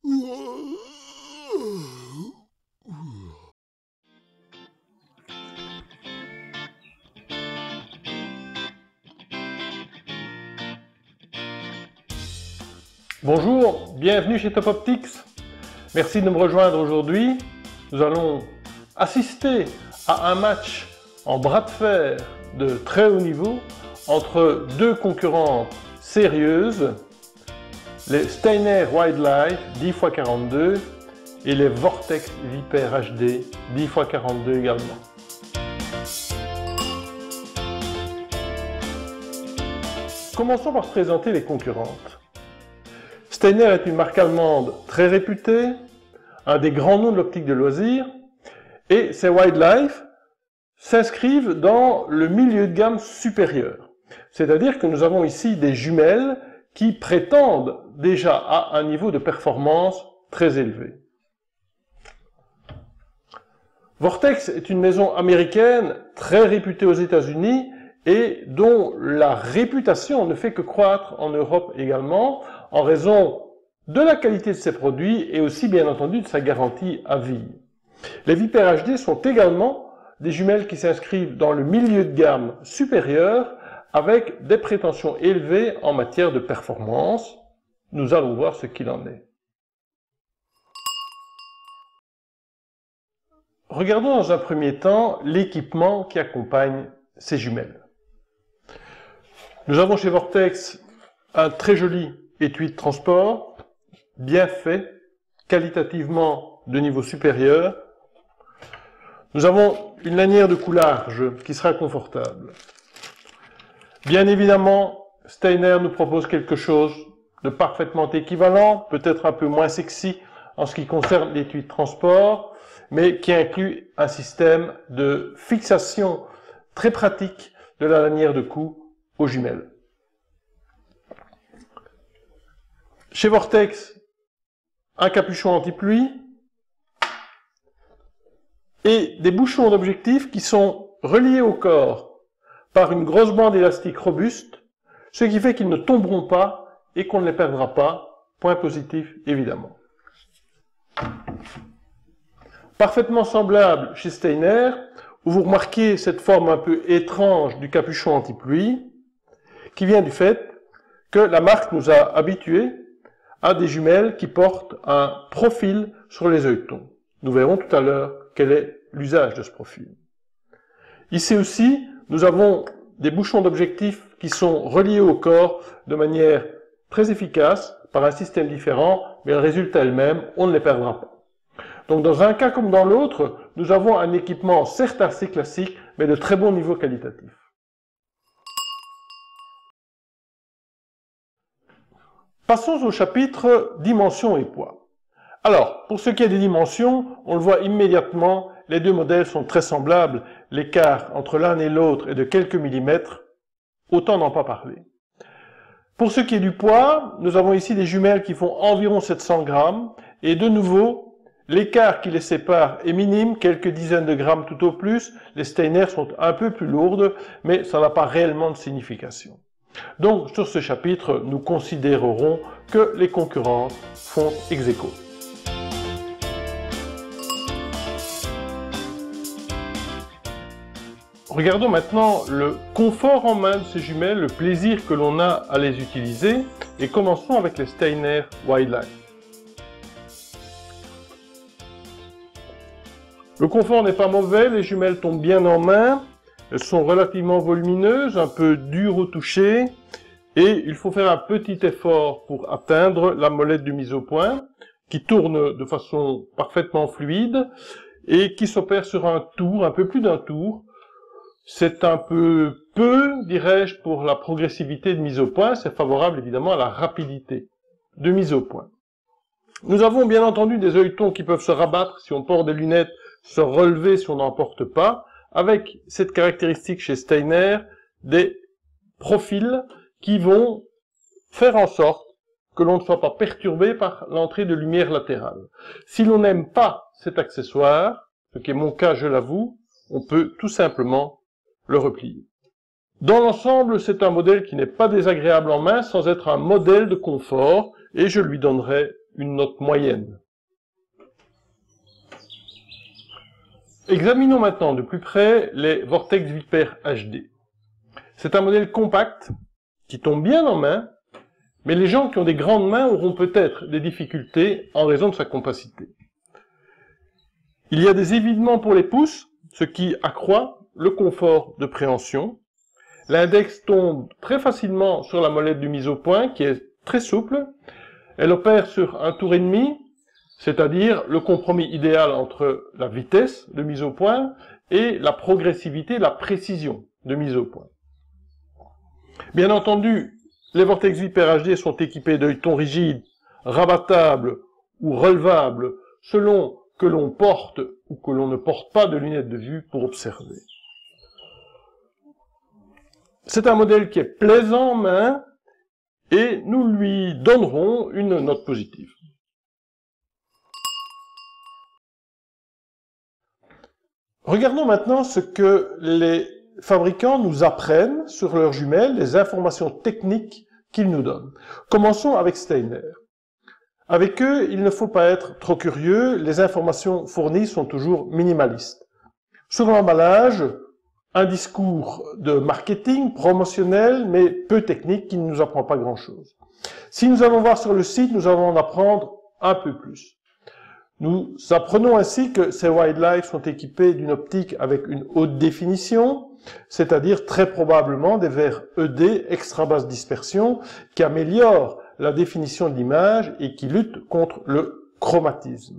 Bonjour, bienvenue chez Top Optics. Merci de me rejoindre aujourd'hui. Nous allons assister à un match en bras de fer de très haut niveau entre deux concurrentes sérieuses, les Steiner Wildlife 10x42 et les Vortex Viper HD 10x42 également. Commençons par présenter les concurrentes. Steiner est une marque allemande très réputée, un des grands noms de l'optique de loisirs, et ces Wildlife s'inscrivent dans le milieu de gamme supérieur. C'est-à-dire que nous avons ici des jumelles qui prétendent déjà à un niveau de performance très élevé. Vortex est une maison américaine très réputée aux États-Unis et dont la réputation ne fait que croître en Europe également, en raison de la qualité de ses produits et aussi bien entendu de sa garantie à vie. Les Viper HD sont également des jumelles qui s'inscrivent dans le milieu de gamme supérieur avec des prétentions élevées en matière de performance. Nous allons voir ce qu'il en est. Regardons dans un premier temps l'équipement qui accompagne ces jumelles. Nous avons chez Vortex un très joli étui de transport, bien fait, qualitativement de niveau supérieur. Nous avons une lanière de cou large qui sera confortable. Bien évidemment, Steiner nous propose quelque chose de parfaitement équivalent, peut-être un peu moins sexy en ce qui concerne l'étui de transport, mais qui inclut un système de fixation très pratique de la lanière de cou aux jumelles. Chez Vortex, un capuchon anti-pluie et des bouchons d'objectif qui sont reliés au corps par une grosse bande élastique robuste, ce qui fait qu'ils ne tomberont pas et qu'on ne les perdra pas. Point positif, évidemment. Parfaitement semblable chez Steiner, où vous remarquez cette forme un peu étrange du capuchon anti-pluie, qui vient du fait que la marque nous a habitués à des jumelles qui portent un profil sur les œilletons. Nous verrons tout à l'heure quel est l'usage de ce profil. Ici aussi, nous avons des bouchons d'objectif qui sont reliés au corps de manière très efficace, par un système différent, mais le résultat est le même, on ne les perdra pas. Donc dans un cas comme dans l'autre, nous avons un équipement certes assez classique, mais de très bon niveau qualitatif. Passons au chapitre dimensions et poids. Alors, pour ce qui est des dimensions, on le voit immédiatement, les deux modèles sont très semblables, l'écart entre l'un et l'autre est de quelques millimètres, autant n'en pas parler. Pour ce qui est du poids, nous avons ici des jumelles qui font environ 700 grammes, et de nouveau, l'écart qui les sépare est minime, quelques dizaines de grammes tout au plus. Les Steiner sont un peu plus lourdes, mais ça n'a pas réellement de signification. Donc, sur ce chapitre, nous considérerons que les concurrentes font ex aequo. Regardons maintenant le confort en main de ces jumelles, le plaisir que l'on a à les utiliser, et commençons avec les Steiner Wildlife. Le confort n'est pas mauvais, les jumelles tombent bien en main, elles sont relativement volumineuses, un peu dures au toucher, et il faut faire un petit effort pour atteindre la molette du mise au point, qui tourne de façon parfaitement fluide, et qui s'opère sur un tour, un peu plus d'un tour. C'est un peu dirais-je, pour la progressivité de mise au point, c'est favorable évidemment à la rapidité de mise au point. Nous avons bien entendu des œilletons qui peuvent se rabattre si on porte des lunettes, se relever si on n'en porte pas, avec cette caractéristique chez Steiner, des profils qui vont faire en sorte que l'on ne soit pas perturbé par l'entrée de lumière latérale. Si l'on n'aime pas cet accessoire, ce qui est mon cas, je l'avoue, on peut tout simplement le replier. Dans l'ensemble, c'est un modèle qui n'est pas désagréable en main, sans être un modèle de confort, et je lui donnerai une note moyenne. Examinons maintenant de plus près les Vortex Viper HD. C'est un modèle compact qui tombe bien en main, mais les gens qui ont des grandes mains auront peut-être des difficultés en raison de sa compacité. Il y a des évitements pour les pouces, ce qui accroît le confort de préhension. L'index tombe très facilement sur la molette du mise au point, qui est très souple. Elle opère sur un tour et demi, c'est-à-dire le compromis idéal entre la vitesse de mise au point et la progressivité, la précision de mise au point. Bien entendu, les Vortex Viper HD sont équipés d'œilletons rigides, rabattables ou relevables selon que l'on porte ou que l'on ne porte pas de lunettes de vue pour observer. C'est un modèle qui est plaisant en main et nous lui donnerons une note positive. Regardons maintenant ce que les fabricants nous apprennent sur leurs jumelles, les informations techniques qu'ils nous donnent. Commençons avec Steiner. Avec eux, il ne faut pas être trop curieux, les informations fournies sont toujours minimalistes. Sur l'emballage, un discours de marketing promotionnel, mais peu technique, qui ne nous apprend pas grand-chose. Si nous allons voir sur le site, nous allons en apprendre un peu plus. Nous apprenons ainsi que ces Wildlife sont équipés d'une optique avec une haute définition, c'est-à-dire très probablement des verres ED, extra basse dispersion, qui améliorent la définition de l'image et qui luttent contre le chromatisme.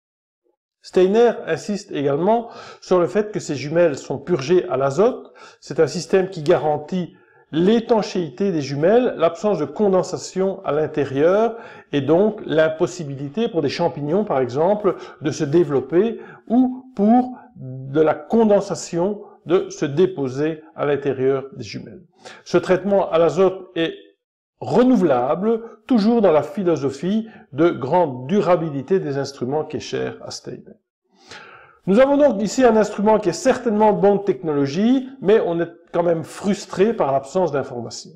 Steiner insiste également sur le fait que ces jumelles sont purgées à l'azote. C'est un système qui garantit l'étanchéité des jumelles, l'absence de condensation à l'intérieur et donc l'impossibilité pour des champignons, par exemple, de se développer ou pour de la condensation de se déposer à l'intérieur des jumelles. Ce traitement à l'azote est renouvelable, toujours dans la philosophie de grande durabilité des instruments qui est chère à Steiner. Nous avons donc ici un instrument qui est certainement de bonne technologie, mais on est quand même frustré par l'absence d'informations.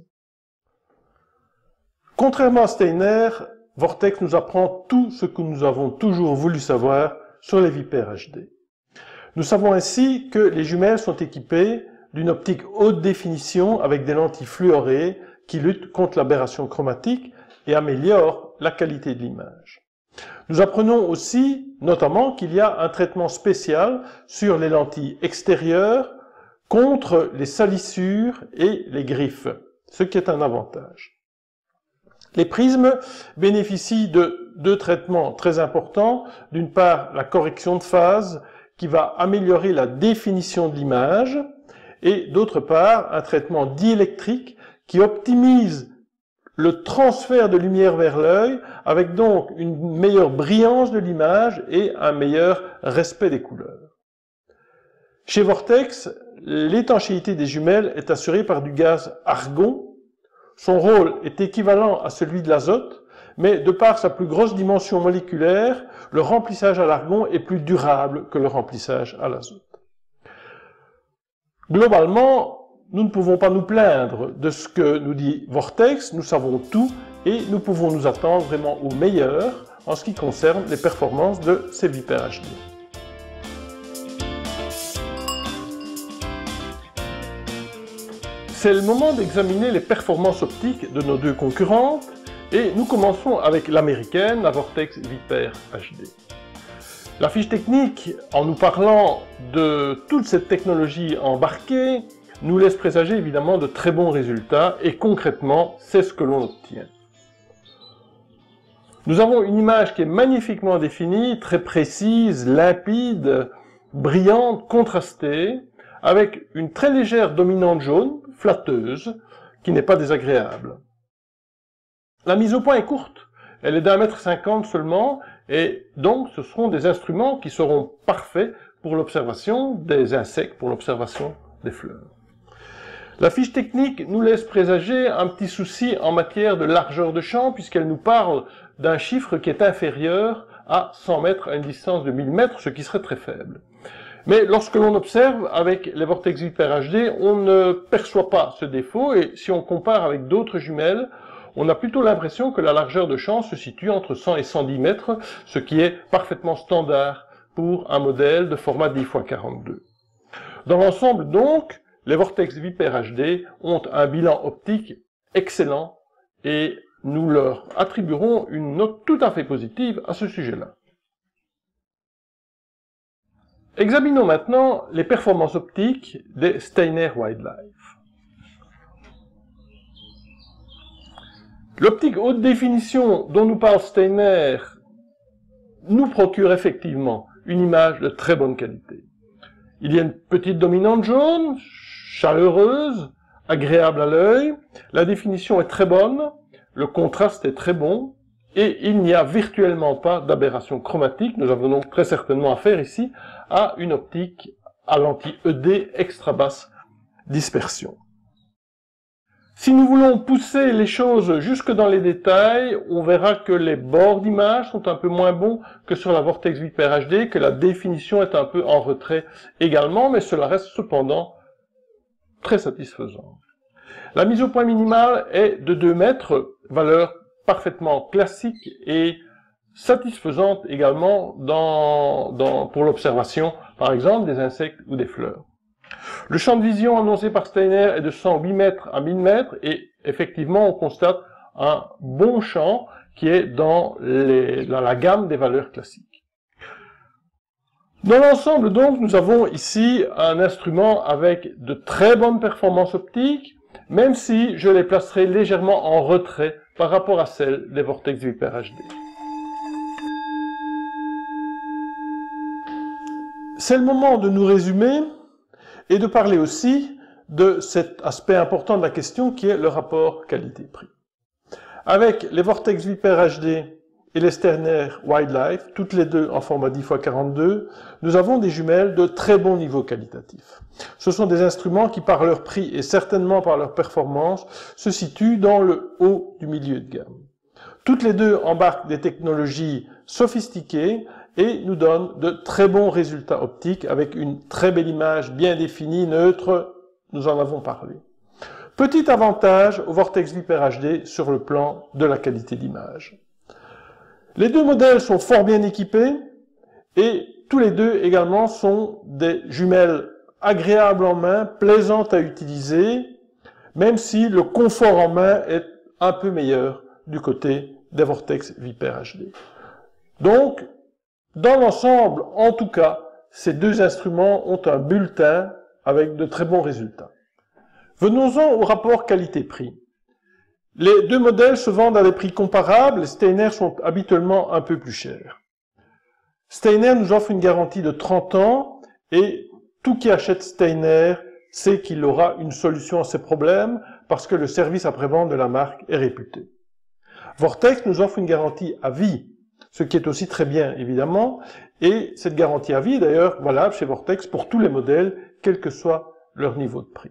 Contrairement à Steiner, Vortex nous apprend tout ce que nous avons toujours voulu savoir sur les Viper HD. Nous savons ainsi que les jumelles sont équipées d'une optique haute définition avec des lentilles fluorées qui luttent contre l'aberration chromatique et améliorent la qualité de l'image. Nous apprenons aussi, notamment, qu'il y a un traitement spécial sur les lentilles extérieures contre les salissures et les griffes, ce qui est un avantage. Les prismes bénéficient de deux traitements très importants. D'une part, la correction de phase qui va améliorer la définition de l'image et d'autre part, un traitement diélectrique qui optimise le transfert de lumière vers l'œil, avec donc une meilleure brillance de l'image et un meilleur respect des couleurs. Chez Vortex, l'étanchéité des jumelles est assurée par du gaz argon. Son rôle est équivalent à celui de l'azote, mais de par sa plus grosse dimension moléculaire, le remplissage à l'argon est plus durable que le remplissage à l'azote. Globalement, nous ne pouvons pas nous plaindre de ce que nous dit Vortex, nous savons tout et nous pouvons nous attendre vraiment au meilleur en ce qui concerne les performances de ces Viper HD. C'est le moment d'examiner les performances optiques de nos deux concurrentes et nous commençons avec l'américaine, la Vortex Viper HD. La fiche technique, en nous parlant de toute cette technologie embarquée, nous laisse présager évidemment de très bons résultats et concrètement, c'est ce que l'on obtient. Nous avons une image qui est magnifiquement définie, très précise, limpide, brillante, contrastée, avec une très légère dominante jaune, flatteuse, qui n'est pas désagréable. La mise au point est courte, elle est d'1,50 m seulement, et donc ce seront des instruments qui seront parfaits pour l'observation des insectes, pour l'observation des fleurs. La fiche technique nous laisse présager un petit souci en matière de largeur de champ, puisqu'elle nous parle d'un chiffre qui est inférieur à 100 mètres à une distance de 1000 mètres, ce qui serait très faible. Mais lorsque l'on observe avec les Vortex Viper HD, on ne perçoit pas ce défaut, et si on compare avec d'autres jumelles, on a plutôt l'impression que la largeur de champ se situe entre 100 et 110 mètres, ce qui est parfaitement standard pour un modèle de format 10x42. Dans l'ensemble donc, les Vortex Viper HD ont un bilan optique excellent et nous leur attribuerons une note tout à fait positive à ce sujet-là. Examinons maintenant les performances optiques des Steiner Wildlife. L'optique haute définition dont nous parle Steiner nous procure effectivement une image de très bonne qualité. Il y a une petite dominante jaune, chaleureuse, agréable à l'œil, la définition est très bonne, le contraste est très bon, et il n'y a virtuellement pas d'aberration chromatique. Nous avons donc très certainement affaire ici à une optique à lentille ED extra basse dispersion. Si nous voulons pousser les choses jusque dans les détails, on verra que les bords d'image sont un peu moins bons que sur la Vortex Viper HD, que la définition est un peu en retrait également, mais cela reste cependant très satisfaisant. La mise au point minimale est de 2 mètres, valeur parfaitement classique et satisfaisante également pour l'observation, par exemple, des insectes ou des fleurs. Le champ de vision annoncé par Steiner est de 108 mètres à 1000 mètres et effectivement on constate un bon champ qui est dans la gamme des valeurs classiques. Dans l'ensemble donc nous avons ici un instrument avec de très bonnes performances optiques, même si je les placerai légèrement en retrait par rapport à celles des Vortex Viper HD. C'est le moment de nous résumer et de parler aussi de cet aspect important de la question qui est le rapport qualité-prix. Avec les Vortex Viper HD et les Steiner Wildlife, toutes les deux en format 10x42, nous avons des jumelles de très bon niveau qualitatif. Ce sont des instruments qui, par leur prix et certainement par leur performance, se situent dans le haut du milieu de gamme. Toutes les deux embarquent des technologies sophistiquées et nous donnent de très bons résultats optiques avec une très belle image bien définie, neutre, nous en avons parlé. Petit avantage au Vortex Viper HD sur le plan de la qualité d'image. Les deux modèles sont fort bien équipés et tous les deux également sont des jumelles agréables en main, plaisantes à utiliser, même si le confort en main est un peu meilleur du côté des Vortex Viper HD. Donc, dans l'ensemble, en tout cas, ces deux instruments ont un bulletin avec de très bons résultats. Venons-en au rapport qualité-prix. Les deux modèles se vendent à des prix comparables, les Steiner sont habituellement un peu plus chers. Steiner nous offre une garantie de 30 ans et tout qui achète Steiner sait qu'il aura une solution à ses problèmes parce que le service après-vente de la marque est réputé. Vortex nous offre une garantie à vie, ce qui est aussi très bien évidemment, et cette garantie à vie est d'ailleurs valable chez Vortex pour tous les modèles, quel que soit leur niveau de prix.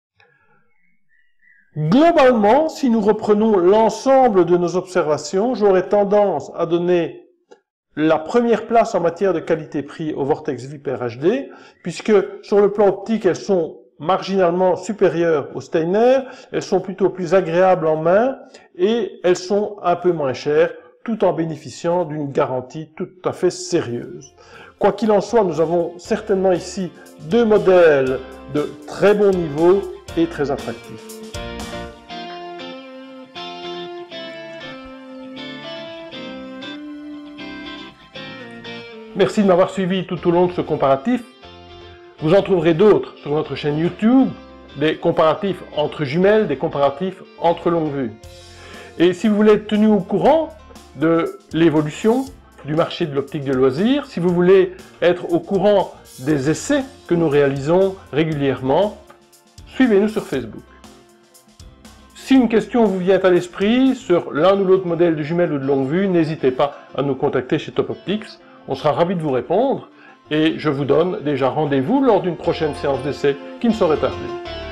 Globalement, si nous reprenons l'ensemble de nos observations, j'aurais tendance à donner la première place en matière de qualité-prix aux Vortex Viper HD, puisque sur le plan optique, elles sont marginalement supérieures aux Steiner, elles sont plutôt plus agréables en main, et elles sont un peu moins chères, tout en bénéficiant d'une garantie tout à fait sérieuse. Quoi qu'il en soit, nous avons certainement ici deux modèles de très bon niveau et très attractifs. Merci de m'avoir suivi tout au long de ce comparatif. Vous en trouverez d'autres sur notre chaîne YouTube, des comparatifs entre jumelles, des comparatifs entre longues vues. Et si vous voulez être tenu au courant de l'évolution du marché de l'optique de loisirs, si vous voulez être au courant des essais que nous réalisons régulièrement, suivez-nous sur Facebook. Si une question vous vient à l'esprit sur l'un ou l'autre modèle de jumelles ou de longue vue, n'hésitez pas à nous contacter chez Top Optics. On sera ravis de vous répondre et je vous donne déjà rendez-vous lors d'une prochaine séance d'essai qui ne saurait tarder.